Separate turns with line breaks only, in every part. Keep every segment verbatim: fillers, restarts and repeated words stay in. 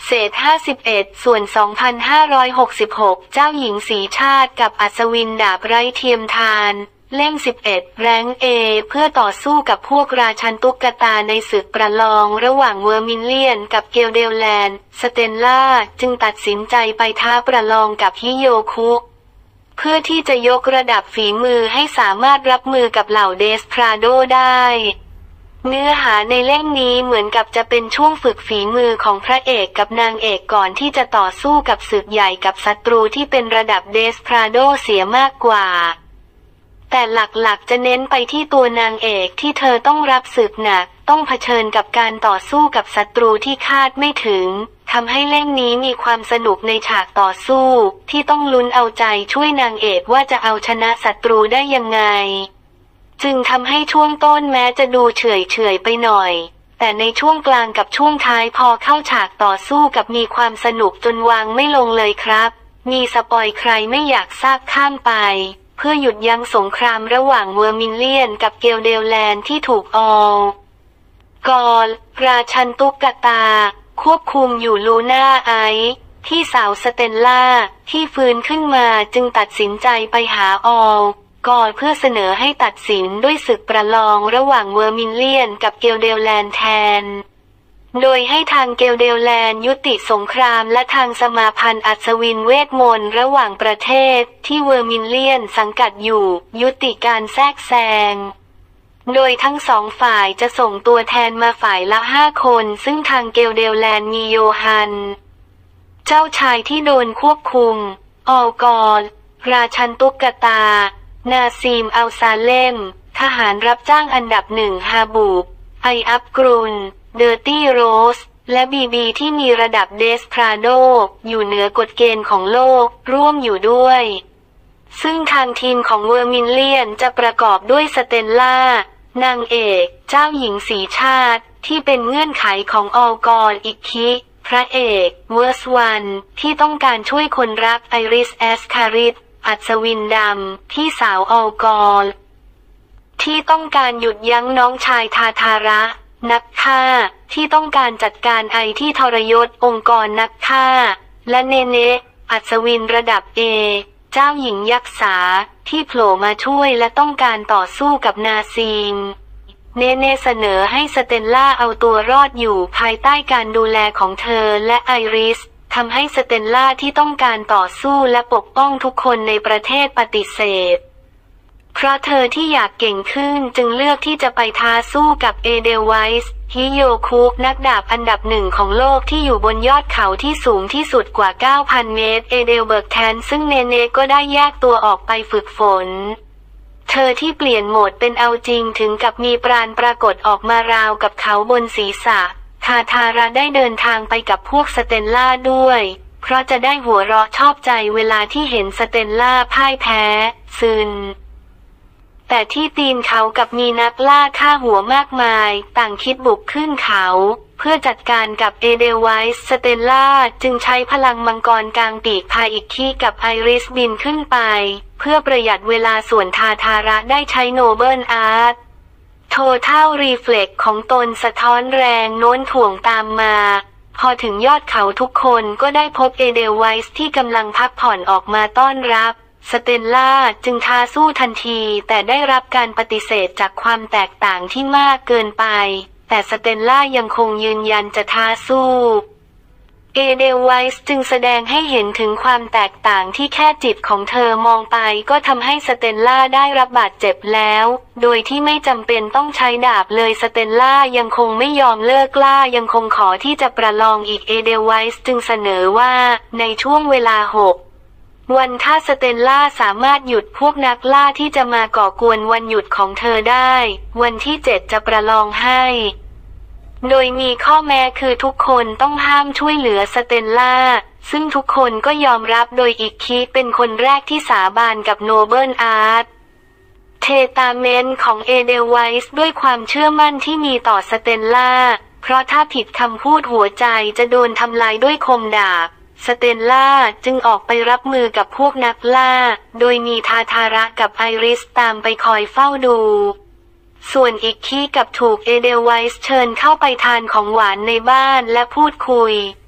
เศษห้าสิบเอ็ดส่วนสองพันห้าร้อยหกสิบหกเจ้าหญิงสีชาติกับอัศวินดาบไร้เทียมทานเล่มสิบเอ็ดแรงเอเพื่อต่อสู้กับพวกราชันตุ๊กตาในศึกประลองระหว่างเวอร์มินเลียนกับเกลเดลแลนด์สเตนล่าจึงตัดสินใจไปท้าประลองกับฮิโยคุเพื่อที่จะยกระดับฝีมือให้สามารถรับมือกับเหล่าเดสพราโดได้เนื้อหาในเล่มนี้เหมือนกับจะเป็นช่วงฝึกฝีมือของพระเอกกับนางเอกก่อนที่จะต่อสู้กับศึกใหญ่กับศัตรูที่เป็นระดับเดสพราโดเสียมากกว่าแต่หลักๆจะเน้นไปที่ตัวนางเอกที่เธอต้องรับศึกหนักต้องเผชิญกับการต่อสู้กับศัตรูที่คาดไม่ถึงทำให้เล่มนี้มีความสนุกในฉากต่อสู้ที่ต้องลุ้นเอาใจช่วยนางเอกว่าจะเอาชนะศัตรูได้ยังไงจึงทำให้ช่วงต้นแม้จะดูเฉื่อยเฉื่อยไปหน่อยแต่ในช่วงกลางกับช่วงท้ายพอเข้าฉากต่อสู้กับมีความสนุกจนวางไม่ลงเลยครับมีสปอยใครไม่อยากทราบข้ามไปเพื่อหยุดยั้งสงครามระหว่างเวอร์มินเลียนกับเกลเดลแลนด์ที่ถูกออลกอลราชันตุ๊กตาควบคุมอยู่ลูน่าไอที่สาวสเตนล่าที่ฟื้นขึ้นมาจึงตัดสินใจไปหาออลกอลเพื่อเสนอให้ตัดสินด้วยศึกประลองระหว่างเวอร์มินเลียนกับเกลเดลแลนด์แทนโดยให้ทางเกลเดลแลนด์ยุติสงครามและทางสมาพันธ์อัศวินเวทมนต์ระหว่างประเทศที่เวอร์มินเลียนสังกัดอยู่ยุติการแทรกแซงโดยทั้งสองฝ่ายจะส่งตัวแทนมาฝ่ายละห้าคนซึ่งทางเกลเดลแลนด์มีโยฮันเจ้าชายที่โดนควบคุมออลกอลราชันตุ๊กตานาซีมอัลซาเลมทหารรับจ้างอันดับหนึ่งฮาบูบไออับกรุนเดอร์ตี้โรสและบีบีที่มีระดับเดสพราโดอยู่เหนือกฎเกณฑ์ของโลกร่วมอยู่ด้วยซึ่งทางทีมของเวอร์มินเลียนจะประกอบด้วยสเตนล่านางเอกเจ้าหญิงสีชาติที่เป็นเงื่อนไขของออลกอลอิกคิพระเอกเวอร์สวันที่ต้องการช่วยคนรักไอริสแอสคาริสอัศวินดำพี่สาวออลกอลที่ต้องการหยุดยั้งน้องชายทาทาระนักฆ่าที่ต้องการจัดการไอที่ทรยศองค์กรนักฆ่าและเนเนะอัศวินระดับเอเจ้าหญิงยักษาที่โผล่มาช่วยและต้องการต่อสู้กับนาซีงเนเน่เสนอให้สเตลล่าเอาตัวรอดอยู่ภายใต้การดูแลของเธอและไอริสทำให้สเตลล่าที่ต้องการต่อสู้และปกป้องทุกคนในประเทศปฏิเสธเพราะเธอที่อยากเก่งขึ้นจึงเลือกที่จะไปท้าสู้กับเอเดลไวส์ฮิโยคุนักดาบอันดับหนึ่งของโลกที่อยู่บนยอดเขาที่สูงที่สุดกว่า เก้าพัน เมตรเอเดลเบิร์กแทนซึ่งเนเน่ก็ได้แยกตัวออกไปฝึกฝนเธอที่เปลี่ยนโหมดเป็นเอาจริงถึงกับมีปราณปรากฏออกมาราวกับเขาบนศีรษะทาทาระได้เดินทางไปกับพวกสเตนล่าด้วยเพราะจะได้หัวเราะชอบใจเวลาที่เห็นสเตนล่าพ่ายแพ้ซึนแต่ที่ตีนเขากับมีนักล่าฆ่าหัวมากมายต่างคิดบุกขึ้นเขาเพื่อจัดการกับเอเดลไวส์สเตลล่าจึงใช้พลังมังกรกลางปีกพาอิกคีกับไอริสบินขึ้นไปเพื่อประหยัดเวลาส่วนทาทาระได้ใช้โนเบิลอาร์ตโทเทัลรีเฟล็กของตนสะท้อนแรงโน้นถ่วงตามมาพอถึงยอดเขาทุกคนก็ได้พบเอเดลไวส์ที่กำลังพักผ่อนออกมาต้อนรับสเตลล่าจึงท้าสู้ทันทีแต่ได้รับการปฏิเสธจากความแตกต่างที่มากเกินไปแต่สเตลล่ายังคงยืนยันจะท้าสู้เอเดลไวส์จึงแสดงให้เห็นถึงความแตกต่างที่แค่จิตของเธอมองไปก็ทำให้สเตลล่าได้รับบาดเจ็บแล้วโดยที่ไม่จำเป็นต้องใช้ดาบเลยสเตลล่ายังคงไม่ยอมเลิกล่ายังคงขอที่จะประลองอีกเอเดลไวส์จึงเสนอว่าในช่วงเวลาหกวันถ้าสเตลล่าสามารถหยุดพวกนักล่าที่จะมาก่อกวนวันหยุดของเธอได้วันที่เจ็ดจะประลองให้โดยมีข้อแม้คือทุกคนต้องห้ามช่วยเหลือสเตลล่าซึ่งทุกคนก็ยอมรับโดยอิกคิเป็นคนแรกที่สาบานกับโนเบิลอาร์ตเทตาเมนต์ของเอเดลไวส์ด้วยความเชื่อมั่นที่มีต่อสเตลล่าเพราะถ้าผิดคำพูดหัวใจจะโดนทำลายด้วยคมดาบสเตลล่าจึงออกไปรับมือกับพวกนักล่าโดยมีทาทาระกับไอริสตามไปคอยเฝ้าดูส่วนอิกคิกับถูกเอเดลไวส์เชิญเข้าไปทานของหวานในบ้านและพูดคุย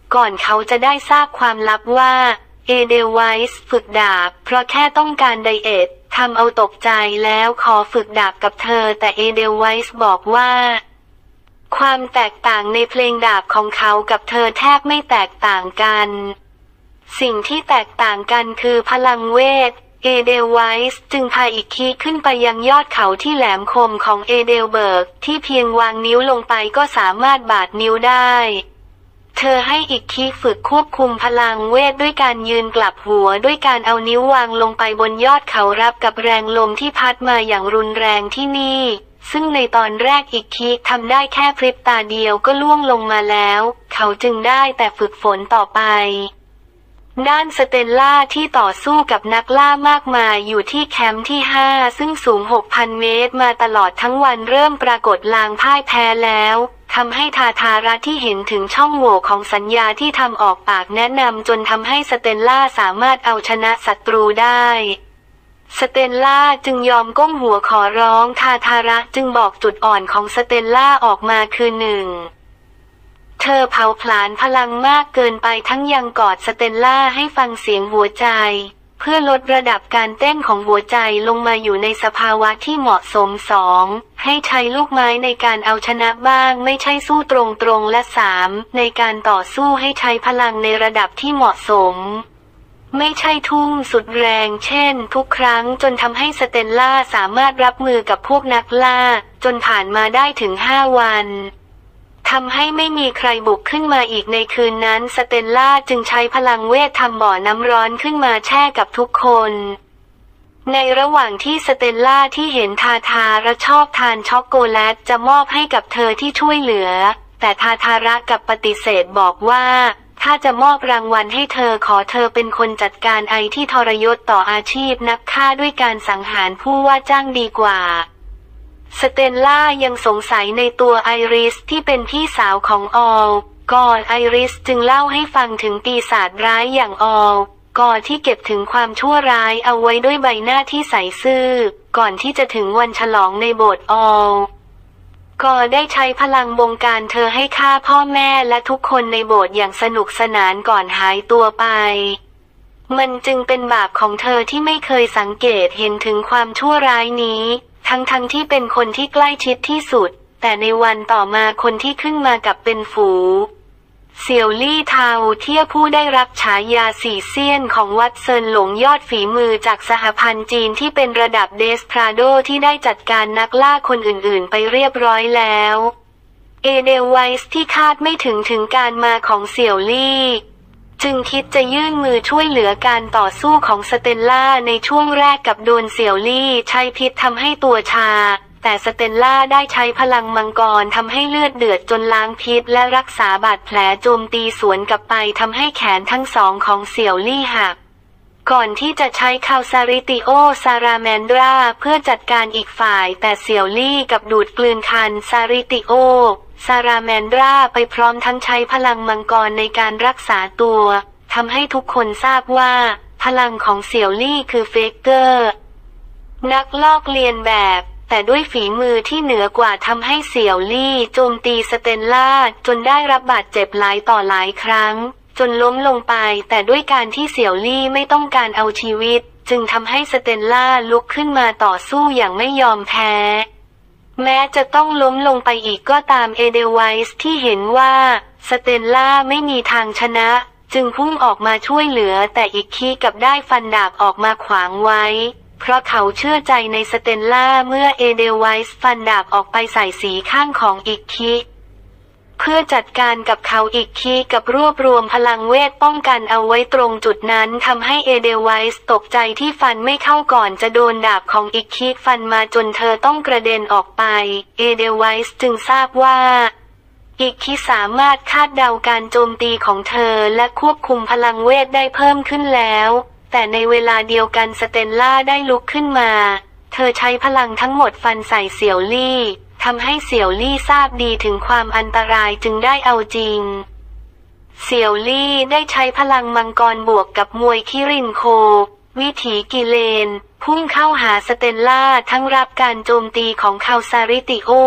ก่อนเขาจะได้ทราบความลับว่าเอเดลไวส์ฝึกดาบเพราะแค่ต้องการไดเอททำเอาตกใจแล้วขอฝึกดาบกับเธอแต่เอเดลไวส์บอกว่าความแตกต่างในเพลงดาบของเขากับเธอแทบไม่แตกต่างกันสิ่งที่แตกต่างกันคือพลังเวทเอเดลไวส์จึงพาอิกคิขึ้นไปยังยอดเขาที่แหลมคมของเอเดลเบิร์กที่เพียงวางนิ้วลงไปก็สามารถบาดนิ้วได้เธอให้อิกคิฝึกควบคุมพลังเวทด้วยการยืนกลับหัวด้วยการเอานิ้ววางลงไปบนยอดเขารับกับแรงลมที่พัดมาอย่างรุนแรงที่นี่ซึ่งในตอนแรกอิกคิทำได้แค่พริบตาเดียวก็ล่วงลงมาแล้วเขาจึงได้แต่ฝึกฝนต่อไปด้านสเตลล่าที่ต่อสู้กับนักล่ามากมายอยู่ที่แคมป์ที่ห้าซึ่งสูง หกพัน เมตรมาตลอดทั้งวันเริ่มปรากฏลางพ่ายแพ้แล้วทำให้ทาทาระที่เห็นถึงช่องโหว่ของสัญญาที่ทำออกปากแนะนำจนทำให้สเตลล่าสามารถเอาชนะศัตรูได้สเตลล่าจึงยอมก้มหัวขอร้องทาทาระจึงบอกจุดอ่อนของสเตลล่าออกมาคือหนึ่งเธอเผาผลาญพลังมากเกินไปทั้งยังกอดสเตลล่าให้ฟังเสียงหัวใจเพื่อลดระดับการเต้นของหัวใจลงมาอยู่ในสภาวะที่เหมาะสมสองให้ใช้ลูกไม้ในการเอาชนะบ้างไม่ใช่สู้ตรงๆและสามในการต่อสู้ให้ใช้พลังในระดับที่เหมาะสมไม่ใช่ทุ่มสุดแรงเช่นทุกครั้งจนทำให้สเตลล่าสามารถรับมือกับพวกนักล่าจนผ่านมาได้ถึงห้าวันทำให้ไม่มีใครบุกขึ้นมาอีกในคืนนั้นสเตลล่าจึงใช้พลังเวททำบ่อน้ำร้อนขึ้นมาแช่กับทุกคนในระหว่างที่สเตลล่าที่เห็นทาทาระชอบทานช็อกโกแลตจะมอบให้กับเธอที่ช่วยเหลือแต่ทาทาระกับปฏิเสธบอกว่าถ้าจะมอบรางวัลให้เธอขอเธอเป็นคนจัดการไอที่ทรยศต่ออาชีพนักฆ่าด้วยการสังหารผู้ว่าจ้างดีกว่าสเตลล่ายังสงสัยในตัวไอริสที่เป็นพี่สาวของออลก่อนไอริสจึงเล่าให้ฟังถึงปีศาจร้ายอย่างออลก่อนที่เก็บถึงความชั่วร้ายเอาไว้ด้วยใบหน้าที่ใสซื่อก่อนที่จะถึงวันฉลองในโบสถ์ออลก็ได้ใช้พลังบงการเธอให้ฆ่าพ่อแม่และทุกคนในโบสถ์อย่างสนุกสนานก่อนหายตัวไปมันจึงเป็นบาปของเธอที่ไม่เคยสังเกตเห็นถึงความชั่วร้ายนี้ทั้งๆ ท, ที่เป็นคนที่ใกล้ชิดที่สุดแต่ในวันต่อมาคนที่ขึ้นมากับเป็นฝูเสี่ยวลี่เทาเที่ยผู้ได้รับฉายาสี่เซียนของวัดเซินหลงยอดฝีมือจากสหพันธ์จีนที่เป็นระดับเดสพราโดที่ได้จัดการนักล่าคนอื่นๆไปเรียบร้อยแล้วเอเดลไวส์ที่คาดไม่ถึงถึงการมาของเสี่ยวลี่จึงคิดจะยื่นมือช่วยเหลือการต่อสู้ของสเตลล่าในช่วงแรกกับโดนเสี่ยวลี่ใช้พิษทำให้ตัวชาแต่สเตลล่าได้ใช้พลังมังกรทำให้เลือดเดือดจนล้างพิษและรักษาบาดแผลโจมตีสวนกลับไปทำให้แขนทั้งสองของเสี่ยวลี่หักก่อนที่จะใช้คาวซาริติโอซาราแมนดราเพื่อจัดการอีกฝ่ายแต่เสี่ยวลี่กับดูดกลืนคันซาริติโอซาราแมนดราไปพร้อมทั้งใช้พลังมังกรในการรักษาตัวทำให้ทุกคนทราบว่าพลังของเสี่ยวลี่คือเฟกเกอร์นักลอกเลียนแบบแต่ด้วยฝีมือที่เหนือกว่าทำให้เสี่ยวลี่โจมตีสเตลล่าจนได้รับบาดเจ็บหลายต่อหลายครั้งจนล้มลงไปแต่ด้วยการที่เสี่ยวลี่ไม่ต้องการเอาชีวิตจึงทำให้สเตลล่าลุกขึ้นมาต่อสู้อย่างไม่ยอมแพ้แม้จะต้องล้มลงไปอีกก็ตามเอเดลไวส์ที่เห็นว่าสเตลล่าไม่มีทางชนะจึงพุ่งออกมาช่วยเหลือแต่อิกคิกับได้ฟันดาบออกมาขวางไว้เพราะเขาเชื่อใจในสเตลล่าเมื่อเอเดลไวส์ฟันดาบออกไปใส่สีข้างของอิกคิเพื่อจัดการกับเขาอิกคิกับรวบรวมพลังเวทป้องกันเอาไว้ตรงจุดนั้นทำให้เอเดลไวส์ตกใจที่ฟันไม่เข้าก่อนจะโดนดาบของอิกคิฟันมาจนเธอต้องกระเด็นออกไปเอเดลไวส์จึงทราบว่าอิกคิสามารถคาดเดาการโจมตีของเธอและควบคุมพลังเวทได้เพิ่มขึ้นแล้วแต่ในเวลาเดียวกันสเตลล่าได้ลุกขึ้นมาเธอใช้พลังทั้งหมดฟันใส่เสี่ยวลี่ทำให้เสี่ยวลี่ทราบดีถึงความอันตรายจึงได้เอาจริงเสี่ยวลี่ได้ใช้พลังมังกรบวกกับมวยคิรินโควิถีกิเลนพุ่งเข้าหาสเตลล่าทั้งรับการโจมตีของคาวซาริติโอ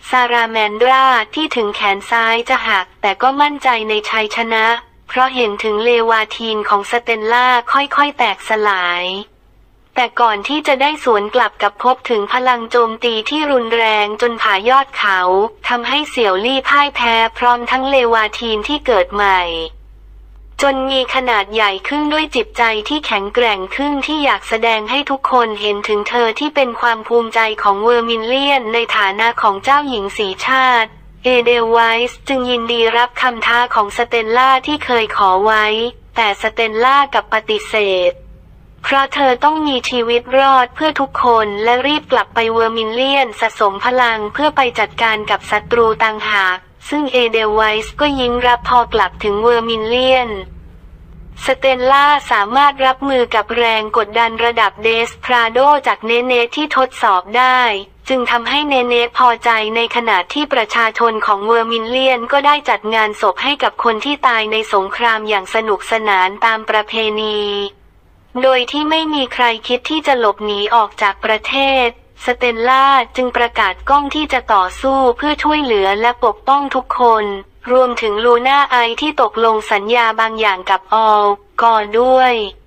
ซาราแมนดราที่ถึงแขนซ้ายจะหักแต่ก็มั่นใจในชัยชนะเพราะเห็นถึงเลวาทีนของสเตลล่าค่อยๆแตกสลายแต่ก่อนที่จะได้สวนกลับกับพบถึงพลังโจมตีที่รุนแรงจนผ่ายอดเขาทำให้เสี่ยวลี่พ่ายแพ้พร้อมทั้งเลวาทีนที่เกิดใหม่จนมีขนาดใหญ่ขึ้นด้วยจิตใจที่แข็งแกร่งขึ้นที่อยากแสดงให้ทุกคนเห็นถึงเธอที่เป็นความภูมิใจของเวอร์มิลเลียนในฐานะของเจ้าหญิงสีชาติเอเดลไวส์จึงยินดีรับคำท้าของสเตลล่าที่เคยขอไว้แต่สเตลล่ากับปฏิเสธเพราะเธอต้องมีชีวิตรอดเพื่อทุกคนและรีบกลับไปเวอร์มิลเลียนสะสมพลังเพื่อไปจัดการกับศัตรูต่างหากซึ่งเอเดลไวส์ก็ยิ้มรับพอกลับถึงเวอร์มิลเลียนสเตลล่าสามารถรับมือกับแรงกดดันระดับเดสพราโดจากเนเนที่ทดสอบได้จึงทำให้เนเนพอใจในขณะที่ประชาชนของเวอร์มิลเลียนก็ได้จัดงานศพให้กับคนที่ตายในสงครามอย่างสนุกสนานตามประเพณีโดยที่ไม่มีใครคิดที่จะหลบหนีออกจากประเทศสเตลล่าจึงประกาศก้องที่จะต่อสู้เพื่อช่วยเหลือและปกป้องทุกคนรวมถึงลูน่าไอที่ตกลงสัญญาบางอย่างกับออลกอร์ด้วย